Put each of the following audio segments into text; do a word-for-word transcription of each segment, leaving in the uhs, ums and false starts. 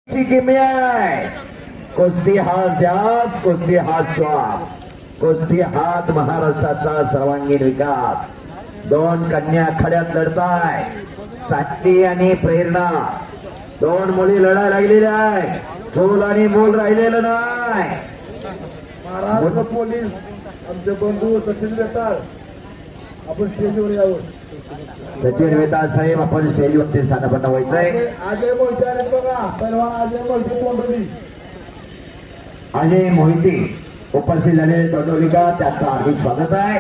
किमया कुस्ती हात ध्यास, कुस्ती हात श्वास, कुस्ती हात महाराष्ट्राचा सर्वांगीण विकास. दोन कन्या खड्यात लढताय, साक्षी आणि प्रेरणा. दोन मुली लढायला लागलेल्या आहे, चूल आणि मूल राहिलेलं नाही. महाराष्ट्र पोलीस आमचे बंधू सचिन वेताळ, आपण स्टेजवर यावं. सचिन वेताळ साहेब, आपण स्टेजवरती स्थानपन्न व्हायचंय. अजय मोहिते आले बघा, पहिलवान अजय मोहिते तोंडोली. अजय मोहिते उपस्थित झालेले तोंडोलीकर, त्यांचं हार्दिक स्वागत आहे.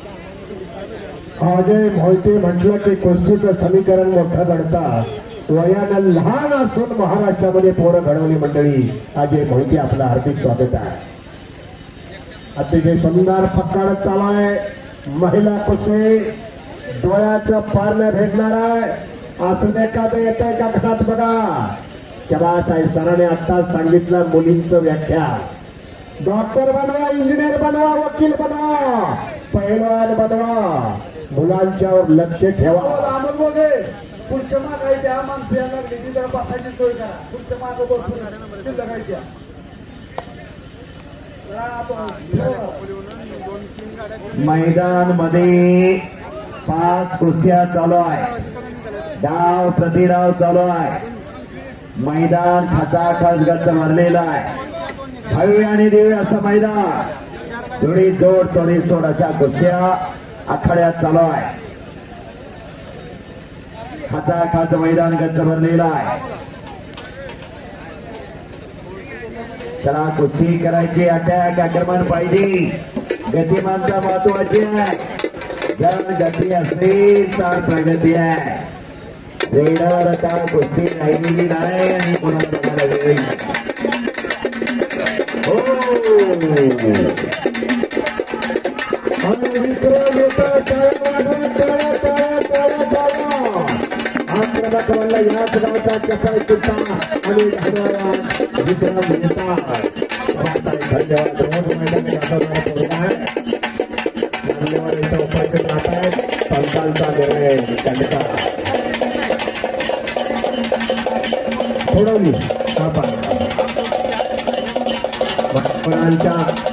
अजय मोहिते म्हटलं की कुस्तीचं समीकरण मोठं घडतात. वयानं लहान असून महाराष्ट्रामध्ये पोरं घडवली मंडळी. अजय मोहिते आपलं हार्दिक स्वागत आहे. अतिशय सुंदर पक्काड चालू आहे. महिला कुस्ती डोळ्याचं पारणं भेटणार आहे. असं एखादं येतंय का घरात बघा. शबास आहे, सराने आत्ताच सांगितलं मुलींचं व्याख्या. डॉक्टर बनवा, इंजिनियर बनवा, वकील बनवा, पहिलवान बनवा, मुलांच्यावर लक्ष ठेवा. पुढच्या मागाय त्या माणसं लागली ती जरा बसायची सोय करा. पुढच्या मागं बसून लगायच्या. मैदान मध्ये पाच कुस्त्या चालू आहे. डाव प्रतिडाव चालू आहे. मैदान खचाखच गच्च भरलेलं आहे. भव्य आणि दिव्य असं मैदान. थोडी जोड थोडी सोड अशा कुस्त्या आखाड्यात चालू आहे. खचाखच मैदान गच्च भरलेलं आहे. चला कुस्ती करायची, अटॅक आक्रमण पाहिजे. गतिमानता महत्वाची आहे. जर गती असेल तर प्रगती आहे. रेडर आता कुस्ती राहिलेली नाही आणि कोणाला बघायला वेळ. हो विक्रम येतो. आक्रमक म्हणलं याच गावचा कसाय कुत्ता आणि विक्रम घेतात. धन्यवाद. रोज मैदान आहे. मान्यवर इथं उपस्थित राहत आहेत. पंचांचा निर्णय त्यांचा सोडवली. महाराजांच्या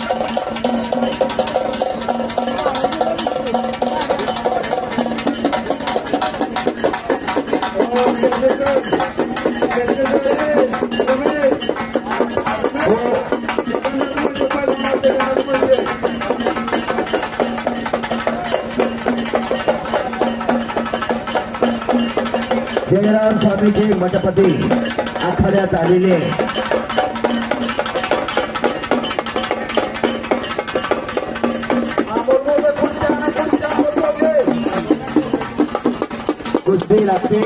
जयराम स्वामीजी मठपती आखाड्यात आलेले. कुस्ती लागते.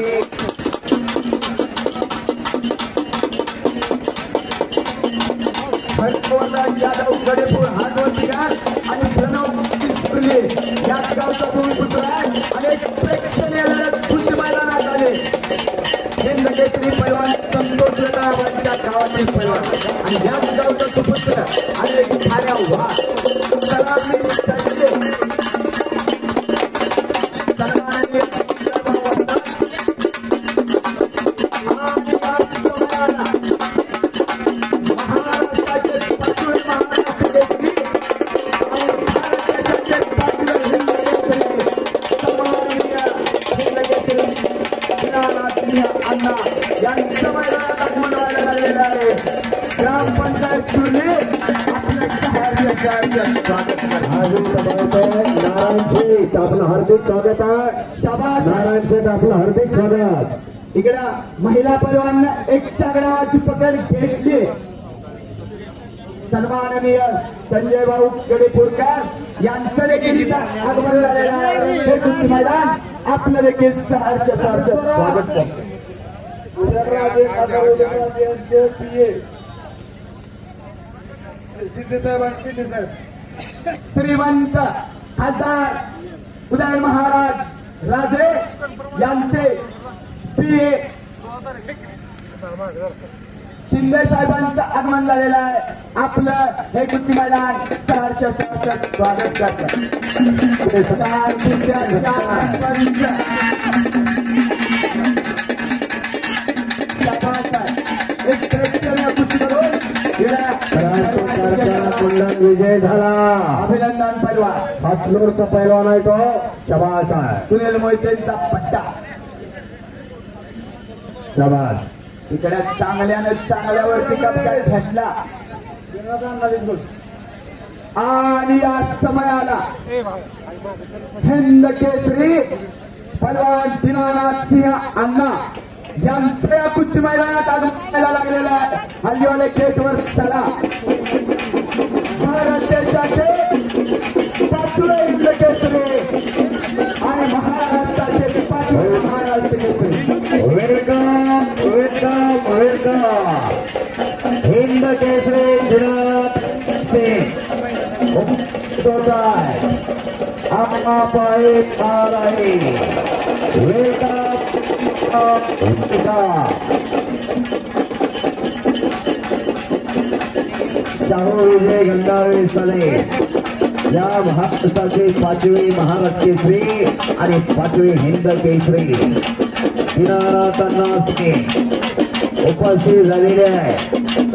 यादव गडेपूर हातवरती आणि प्रणव फुले याच गावचा भूमिपुत्र आहे. अनेक प्रेक्षणीय लढत खुशी मैदानात आले. हिंद केसरी पैलवान संतोष वेताळांच्या गावातील पैलवान आणि याच गावचा सुपुत्र अनेक ठाण्या वाघ यांचं मैदानात आगमन व्हायला लागलेलं आहे. ग्रामपंचायत सुरली आपलं हार्दिक स्वागत आहे. शाबास नारायण शेठ, आपलं हार्दिक स्वागत. इकडं महिला पैलवानांना एक चागडाची पकड घेतली. सन्माननीय संजय भाऊ गडेपूरकर यांचं देखील इथं आगमन झालेलं आहे. हे कुस्ती मैदान आपलं देखील सहर्ष सहर्ष स्वागत करतो. श्रीमंत खासदार उदय महाराज राजे यांचे पी ए शिंदे साहेबांचं आगमन झालेलं आहे. आपलं हे कुस्ती मैदान सहर्ष सहर्ष स्वागत करतं. एक प्रेक्षणीय कुस्ती करून गेल्या कुंडन विजय झाला. अभिनंदन पैलवान. हातलोरचा पैलवान आहे तो. शबाश आहे. सुनील मोहितेंचा पट्टा. शबाश. इकडे चांगल्यानं चांगल्यावरती कपडा घेतला आणि आज समय आला हिंद केसरी पलवान दीनानाथ सिंह अण्णा यांच्या या कुस्ती मैदानात आज मारायला लागलेला आहे. हल्लीवाले गेटवर चला. भारत देशाचे पाचवे हिंद केसरी आणि महाराष्ट्राचे पाचवे Maharashtra Kesari. Welcome welcome welcome. Hind Kesari Dinanath Singh आपापाई पार आहे. वेलकम शाहू विजय गंगावे साले या महाराष्ट्राचे पाचवे महाराष्ट्र केसरी आणि पाचवे हिंद केसरी दीनानाथ सिंह उपस्थित झालेले आहे.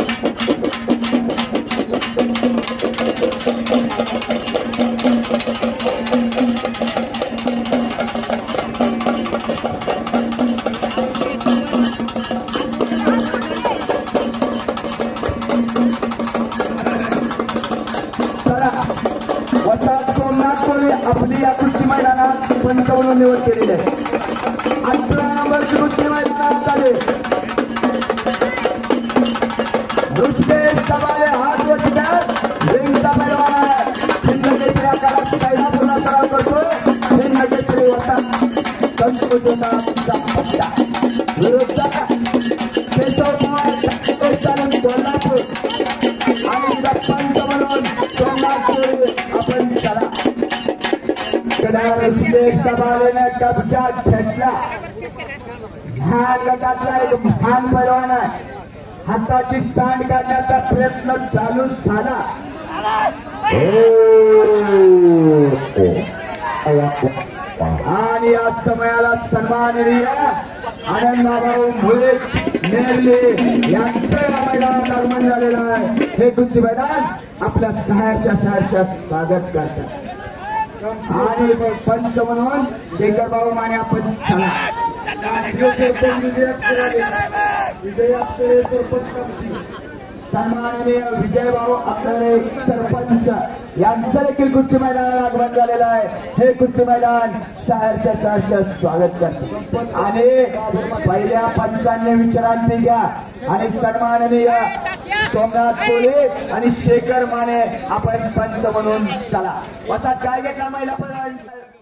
आपली या कुस्ती मैदानात पंच म्हणून निवड केलेली आहे. अठरा नंबरची कुस्ती मैदानात झाले. ऋषिकेश सबाले हात वरतात. वेंगचा पैलवान आहे. हिंद केसरी आकारात पहिला पूर्ण सराव करतो. हिंद केसरी होता संस्कृतीचा पट्टा विरुद्ध केशव पवार चालून कोल्हापूर आणि पंच म्हणून सोमनाथ आपण चला. ऋषिकेश सबालेने कब्जा घेतला. ह्या गटातला एक महान पैलवान आहे. हाताची सांड काढण्याचा प्रयत्न चालू झाला. आणि या समयाला सन्माननीय आनंदभाऊ मुळे नेरले यांचं या मैदानात आगमन झालेलं आहे. हे कुस्ती मैदान आपल्या सहायच्या सहायच्या स्वागत करतात. आणि पंच म्हणून शेखर भाऊ माने आपण चला. सन्माननीय विजयभाऊ आपले सरपंच यांचं देखील कुस्ती मैदानाला आगमन झालेलं आहे. हे कुस्ती मैदान सहर्ष सहर्ष स्वागत करते. आणि पहिल्या पंचांनी विश्रांती घ्या आणि सन्माननीय सोमनाथ कोले आणि शेखर माने आपण पंच म्हणून चला. आता काय घेतला महिला पण